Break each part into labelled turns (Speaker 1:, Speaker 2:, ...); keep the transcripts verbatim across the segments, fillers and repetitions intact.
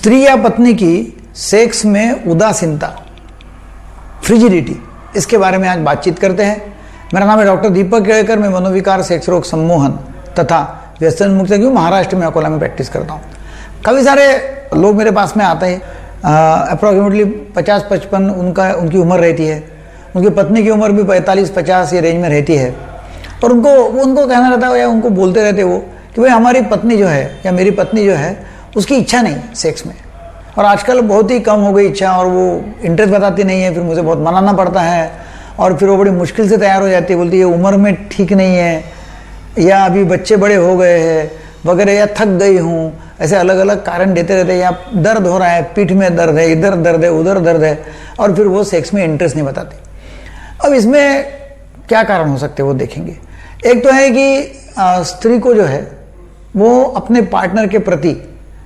Speaker 1: स्त्री या पत्नी की सेक्स में उदासीनता, फ्रिजिडिटी, इसके बारे में आज बातचीत करते हैं। मेरा नाम है डॉक्टर दीपक केड़कर। मैं मनोविकार, सेक्स रोग, सम्मोहन तथा व्यसन मुक्त हूँ। महाराष्ट्र में अकोला में प्रैक्टिस करता हूँ। काफ़ी सारे लोग मेरे पास में आते हैं, अप्रॉक्सीमेटली पचास पचपन उनका उनकी उम्र रहती है। उनकी पत्नी की उम्र भी पैंतालीस पचास ये रेंज में रहती है। और उनको उनको कहना रहता है या उनको बोलते रहते वो कि भाई हमारी पत्नी जो है या मेरी पत्नी जो है उसकी इच्छा नहीं सेक्स में, और आजकल बहुत ही कम हो गई इच्छा, और वो इंटरेस्ट बताती नहीं है। फिर मुझे बहुत मनाना पड़ता है और फिर वो बड़ी मुश्किल से तैयार हो जाती है। बोलती है उम्र में ठीक नहीं है, या अभी बच्चे बड़े हो गए हैं वगैरह, या थक गई हूँ, ऐसे अलग अलग कारण देते रहते हैं। या दर्द हो रहा है, पीठ में दर्द है, इधर दर्द है, उधर दर्द है, और फिर वो सेक्स में इंटरेस्ट नहीं बताती। अब इसमें क्या कारण हो सकते हैं वो देखेंगे। एक तो है कि स्त्री को जो है वो अपने पार्टनर के प्रति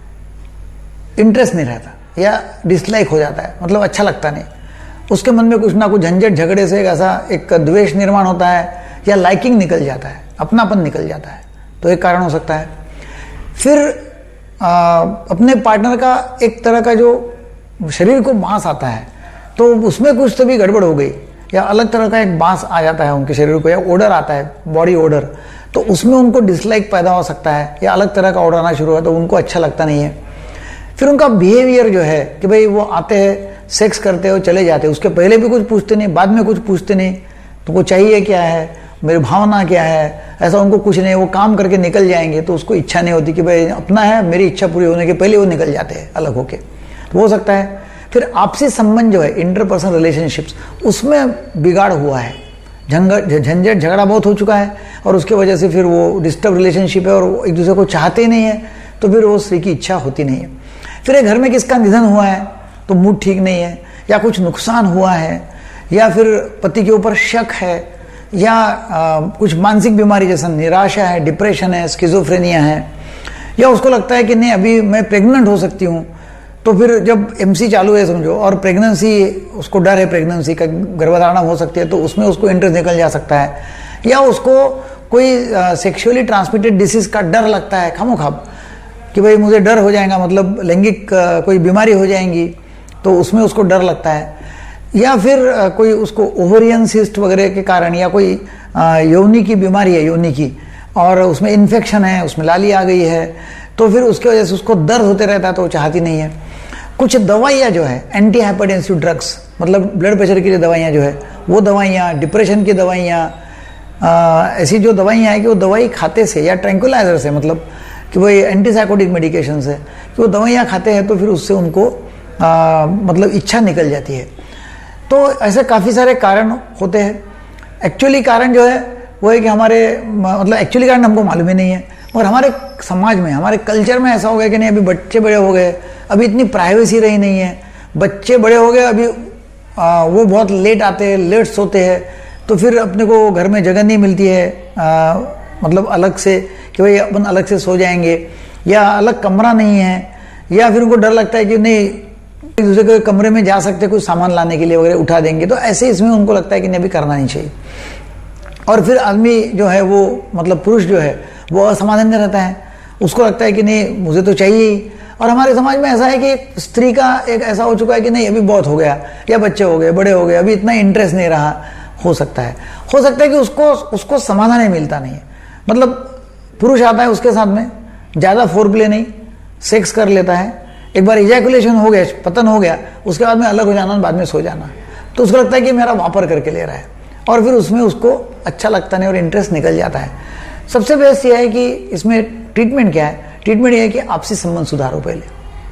Speaker 1: इंटरेस्ट नहीं रहता या डिसलाइक हो जाता है, मतलब अच्छा लगता नहीं। उसके मन में कुछ ना कुछ झंझट झगड़े से एक ऐसा एक द्वेष निर्माण होता है, या लाइकिंग निकल जाता है, अपनापन निकल जाता है, तो एक कारण हो सकता है। फिर आ, अपने पार्टनर का एक तरह का जो शरीर को बांस आता है, तो उसमें कुछ तो भी गड़बड़ हो गई, या अलग तरह का एक बांस आ जाता है उनके शरीर को, या ओडर आता है, बॉडी ओडर, तो उसमें उनको डिसलाइक पैदा हो सकता है, या अलग तरह का ओडर आना शुरू हुआ तो उनको अच्छा लगता नहीं है। फिर उनका बिहेवियर जो है कि भाई वो आते हैं, सेक्स करते हो, चले जाते हैं, उसके पहले भी कुछ पूछते नहीं, बाद में कुछ पूछते नहीं, तो वो चाहिए क्या है, मेरी भावना क्या है, ऐसा उनको कुछ नहीं। वो काम करके निकल जाएंगे तो उसको इच्छा नहीं होती कि भाई अपना है, मेरी इच्छा पूरी होने के पहले वो निकल जाते हैं अलग होके, तो हो सकता है। फिर आपसी संबंध जो है, इंटरपर्सनल रिलेशनशिप्स, उसमें बिगाड़ हुआ है, झंझट झंझट झगड़ा बहुत हो चुका है, और उसके वजह से फिर वो डिस्टर्ब रिलेशनशिप है और वो एक दूसरे को चाहते ही नहीं है, तो फिर वो स्त्री की इच्छा होती नहीं है। फिर एक घर में किसका निधन हुआ है तो मूड ठीक नहीं है, या कुछ नुकसान हुआ है, या फिर पति के ऊपर शक है, या आ, कुछ मानसिक बीमारी जैसा निराशा है, डिप्रेशन है, स्किज़ोफ्रेनिया है, या उसको लगता है कि नहीं अभी मैं प्रेग्नेंट हो सकती हूँ, तो फिर जब एमसी चालू है समझो, और प्रेगनेंसी उसको डर है, प्रेगनेंसी का गर्भधारणा हो सकती है, तो उसमें उसको इंटरेस्ट निकल जा सकता है। या उसको कोई सेक्सुअली ट्रांसमिटेड डिसीज का डर लगता है खामोखाब कि भाई मुझे डर हो जाएगा, मतलब लैंगिक कोई बीमारी हो जाएंगी, तो उसमें उसको डर लगता है। या फिर कोई उसको ओवरियन सिस्ट वगैरह के कारण, या कोई योनि की बीमारी है, योनि की, और उसमें इन्फेक्शन है, उसमें लाली आ गई है, तो फिर उसकी वजह से उसको दर्द होते रहता है, तो वो चाहती नहीं है। कुछ दवाइयाँ जो है, एंटी हाइपरटेंसिव ड्रग्स, मतलब ब्लड प्रेशर की जो दवाइयाँ जो है वो दवाइयाँ, डिप्रेशन की दवाइयाँ, ऐसी जो दवाइयाँ हैं कि वो दवाई खाते से, या ट्रैंक्विलाइजर से, मतलब कि वही एंटीसाइकोटिक मेडिकेशन से, कि वो दवाइयाँ खाते हैं तो फिर उससे उनको आ, मतलब इच्छा निकल जाती है। तो ऐसे काफ़ी सारे कारण होते हैं। एक्चुअली कारण जो है वो है कि हमारे मतलब एक्चुअली कारण हमको मालूम ही नहीं है, और हमारे समाज में, हमारे कल्चर में ऐसा हो गया कि नहीं अभी बच्चे बड़े हो गए, अभी इतनी प्राइवेसी रही नहीं है, बच्चे बड़े हो गए, अभी आ, वो बहुत लेट आते हैं, लेट सोते हैं, तो फिर अपने को घर में जगह नहीं मिलती है, आ, मतलब अलग से कि भाई अपन अलग से सो जाएंगे, या अलग कमरा नहीं है, या फिर उनको डर लगता है कि नहीं एक दूसरे के कमरे में जा सकते कुछ सामान लाने के लिए वगैरह, उठा देंगे, तो ऐसे इसमें उनको लगता है कि नहीं अभी करना नहीं चाहिए। और फिर आदमी जो है वो मतलब पुरुष जो है वो असमाधान रहता है, उसको लगता है कि नहीं मुझे तो चाहिए ही। और हमारे समाज में ऐसा है कि स्त्री का एक ऐसा हो चुका है कि नहीं अभी बहुत हो गया, या बच्चे हो गए, बड़े हो गए, अभी इतना इंटरेस्ट नहीं रहा। हो सकता है हो सकता है कि उसको उसको समाधान ही मिलता नहीं है, मतलब पुरुष आता है उसके साथ में ज़्यादा फोर प्ले नहीं, सेक्स कर लेता है, एक बार इजैकुलेशन हो गया, पतन हो गया, उसके बाद में अलग हो जाना, बाद में सो जाना, तो उसको लगता है कि मेरा वापर करके ले रहा है, और फिर उसमें उसको अच्छा लगता नहीं और इंटरेस्ट निकल जाता है। सबसे बेस्ट यह है कि इसमें ट्रीटमेंट क्या है। ट्रीटमेंट यह है कि आपसी संबंध सुधारो। पहले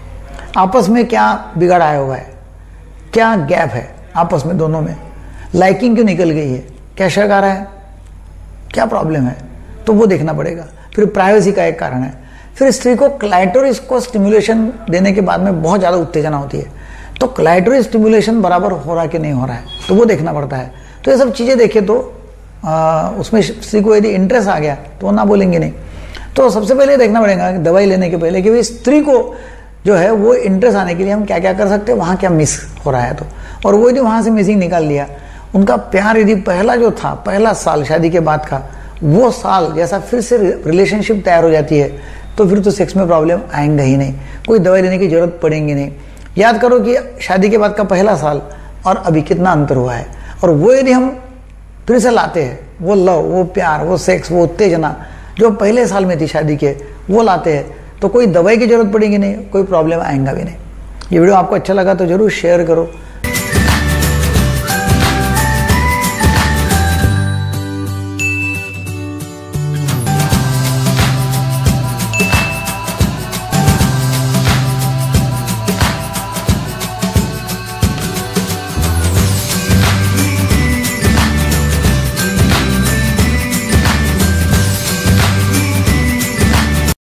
Speaker 1: आपस में क्या बिगाड़ आया हुआ है, क्या गैप है आपस में, दोनों में लाइकिंग क्यों निकल गई है, क्या शक आ रहा है, क्या प्रॉब्लम है, तो वो देखना पड़ेगा। फिर प्राइवेसी का एक कारण है। फिर स्त्री को क्लाइटोरिस को स्टिमुलेशन देने के बाद में बहुत ज़्यादा उत्तेजना होती है, तो क्लाइटोरिस स्टिमुलेशन बराबर हो रहा है कि नहीं हो रहा है, तो वो देखना पड़ता है। तो ये सब चीज़ें देखें तो आ, उसमें स्त्री को यदि इंटरेस्ट आ गया तो वो ना बोलेंगे नहीं। तो सबसे पहले देखना पड़ेगा कि दवाई लेने के पहले कि भाई स्त्री को जो है वो इंटरेस्ट आने के लिए हम क्या क्या कर सकते हैं, वहाँ क्या मिस हो रहा है, तो और वो यदि वहाँ से मिसिंग निकाल लिया, उनका प्यार यदि पहला जो था, पहला साल शादी के बाद का, वो साल जैसा फिर से रिलेशनशिप तैयार हो जाती है, तो फिर तो सेक्स में प्रॉब्लम आएंगे ही नहीं, कोई दवाई लेने की जरूरत पड़ेगी नहीं। याद करो कि शादी के बाद का पहला साल और अभी कितना अंतर हुआ है, और वो यदि हम फिर से लाते हैं, वो लव, वो प्यार, वो सेक्स, वो उत्तेजना जो पहले साल में थी शादी के, वो लाते हैं, तो कोई दवाई की जरूरत पड़ेगी नहीं, कोई प्रॉब्लम आएगा भी नहीं। ये वीडियो आपको अच्छा लगा तो जरूर शेयर करो।